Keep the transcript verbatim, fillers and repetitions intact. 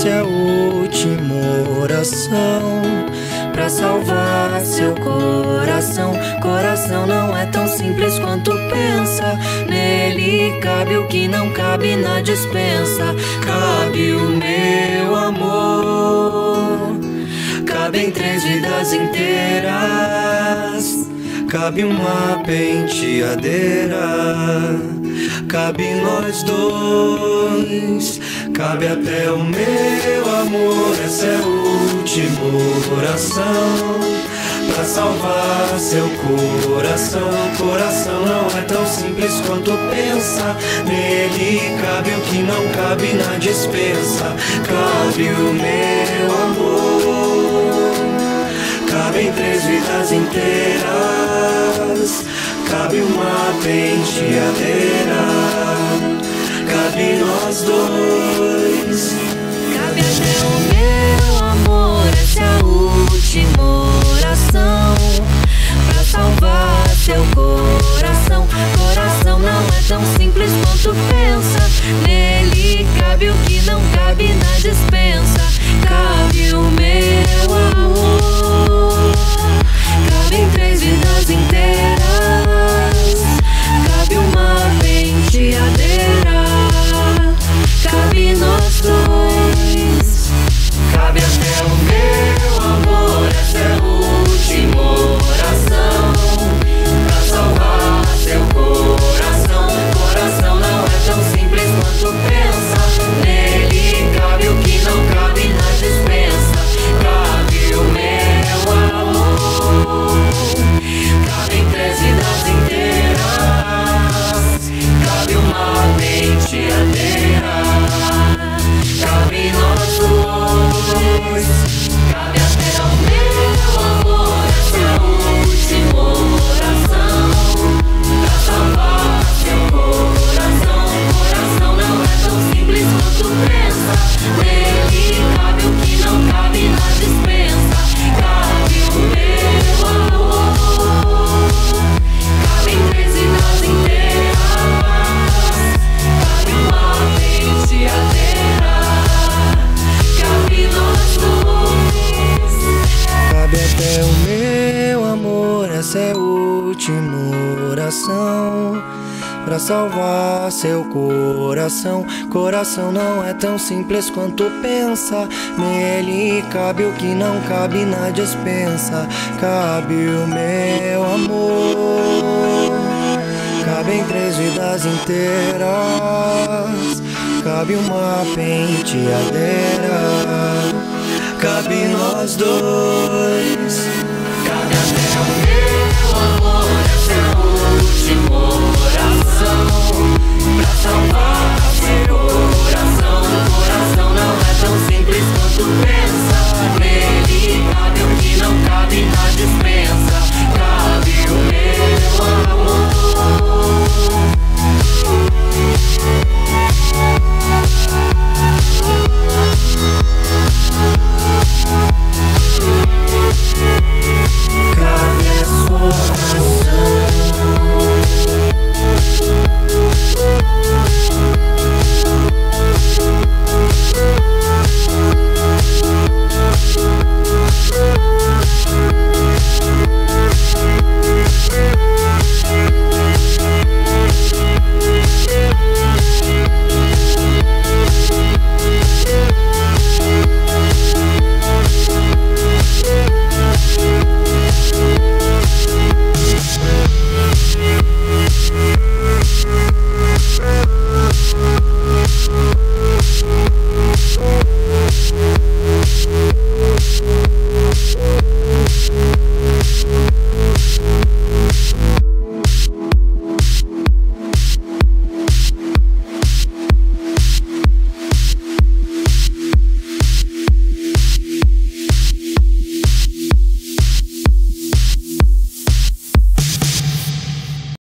essa é a última oração pra salvar seu coração. Coração não é tão simples quanto pensa. Nele cabe o que não cabe na despensa. Cabe o meu amor, cabem três vidas inteiras. Cabe uma penteadeira, cabe nós dois, cabe até o meu amor. Essa é a última oração pra salvar seu coração. Coração não é tão simples quanto pensa. Nele cabe o que não cabe na despensa. Cabe o meu amor, cabem três vidas inteiras. Cabe uma penteadeira, cabe nós dois, cabe até o meu amor. Essa é a última oração pra salvar seu coração. Coração não é tão simples quanto pensa. Nele cabe o que não cabe na despensa. Cabe o meu amor, cabem três vidas inteiras. Cabe uma penteadeira, cabe nós dois, cabe até o meu amor. Essa é a última oração pra salvar seu coração. Coração não é tão simples quanto pensa. Nele cabe o que não cabe na despensa. Cabe o meu amor, cabem três vidas inteiras. Cabe uma penteadeira, cabe nós dois, cabe até o meu amor. Essa é a última oração pra salvar seu coração. Coração não é tão simples quanto pensa. Nele cabe o que não cabe na despensa. Cabe o meu amor, cabem três vidas inteiras. Cabe uma penteadeira, cabe nós dois. cabe até o meu amor. Essa é a última oração pra salvar seu coração. Coração não é tão simples quanto pensa. Nele cabe o que não cabe na despensa. Cabe o meu amor, cabem três vidas inteiras. Cabe uma penteadeira, cabe nós dois, Cabe até o meu amor. Essa é a última oração pra salvar